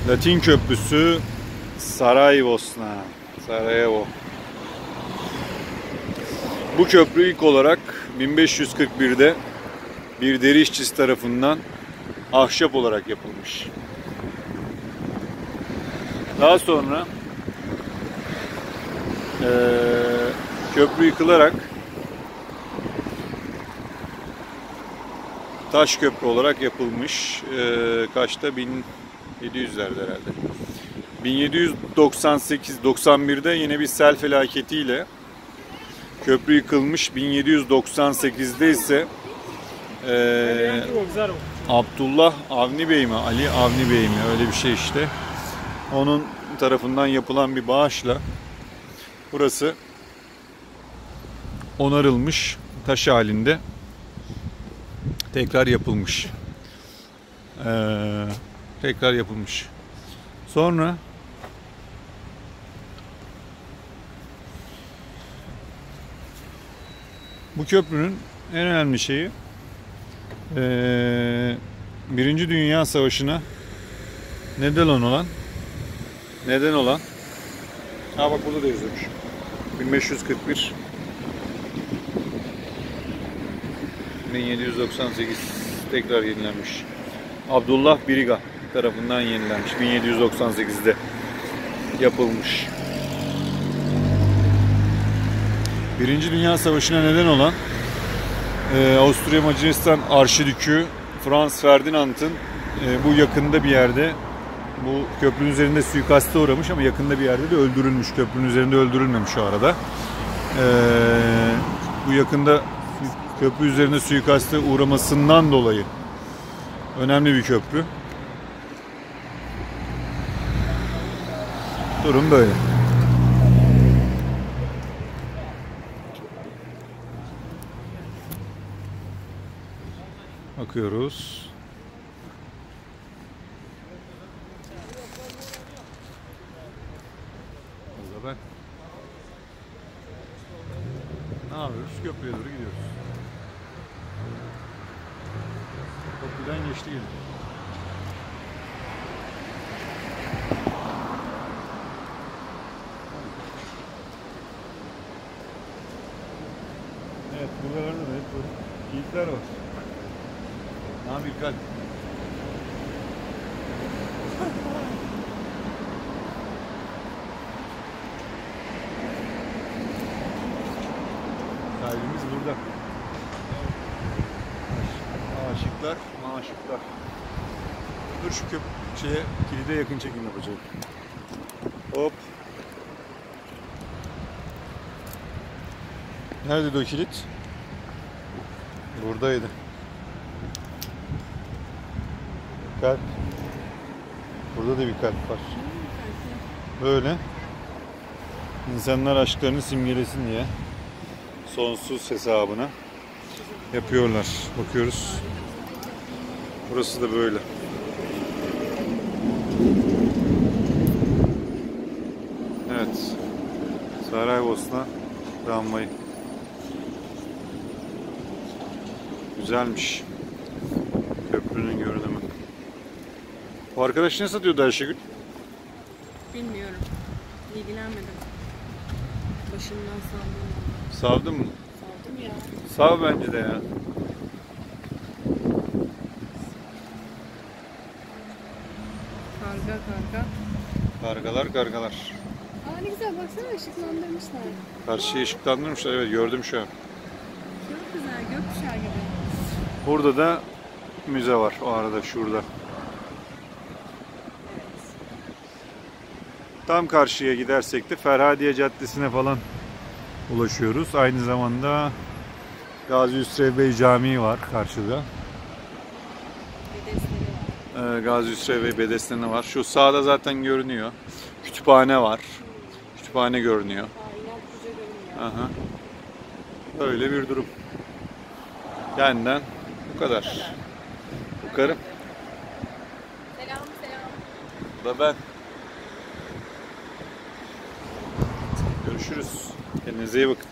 Latin Köprüsü Sarajevo. Bu köprü ilk olarak 1541'de bir deri işçisi tarafından ahşap olarak yapılmış. Daha sonra köprü yıkılarak taş köprü olarak yapılmış. Kaçta? 1700'lerde herhalde. 1798-91'de yine bir sel felaketiyle köprü yıkılmış. 1798'de ise Abdullah Avni Bey mi? Ali Avni Bey mi? Öyle bir şey işte. Onun tarafından yapılan bir bağışla burası onarılmış, taş halinde tekrar yapılmış. Sonra bu köprünün en önemli şeyi Birinci Dünya Savaşı'na neden olan bak burada da yazıyormuş. 1541 1798 tekrar yenilenmiş. Abdullah Biriga tarafından yenilenmiş. 1798'de yapılmış. Birinci Dünya Savaşı'na neden olan Avusturya Macaristan Arşidükü Franz Ferdinand'ın bu yakında bir yerde, bu köprünün üzerinde suikaste uğramış ama yakında bir yerde de öldürülmüş. Köprünün üzerinde öldürülmemiş o arada. Bu yakında köprü üzerinde suikaste uğramasından dolayı önemli bir köprü. Durum böyle. Bakıyoruz. Burada ben. Ne yapıyoruz? Köprüye doğru gidiyoruz. Köprüden geçti gelin. Evet, buralarda da hep böyle geyikler var. Ne yapayım kalp? Kalbimiz burada. Aşıklar, maşıklar. Dur şu kilide yakın çekim yapacağım. Hop. Nerede o kilit? Buradaydı. Kalp. Burada da bir kalp var. Böyle. İnsanlar aşklarını simgelesin diye sonsuz hesabına yapıyorlar. Bakıyoruz. Burası da böyle. Evet. Saraybosna tramvayı. Güzelmiş. Köprünün görünümü. Bu arkadaş ne satıyordu Ayşegül? Bilmiyorum. İlgilenmedim. Başımdan savdım. Savdın mı? Savdım ya. Sav bence de ya. Kargalar. Aa ne güzel, baksana ışıklandırmışlar. Karşıyı ışıklandırmışlar, evet gördüm şu an. Çok güzel, gökkuşağı gibi. Burada da müze var o arada, şurada. Tam karşıya gidersek de Ferhadiye Caddesi'ne falan ulaşıyoruz. Aynı zamanda Gazi Hüsrev Bey Camii var karşıda. Gazi Hüsrev Bey Bedesten'i var. Şu sağda zaten görünüyor. Kütüphane var. Kütüphane görünüyor. Aha. Böyle bir durum. Benden bu kadar. Yukarı. Selam. Bu da ben. Görüşürüz. Kendinize iyi bakın.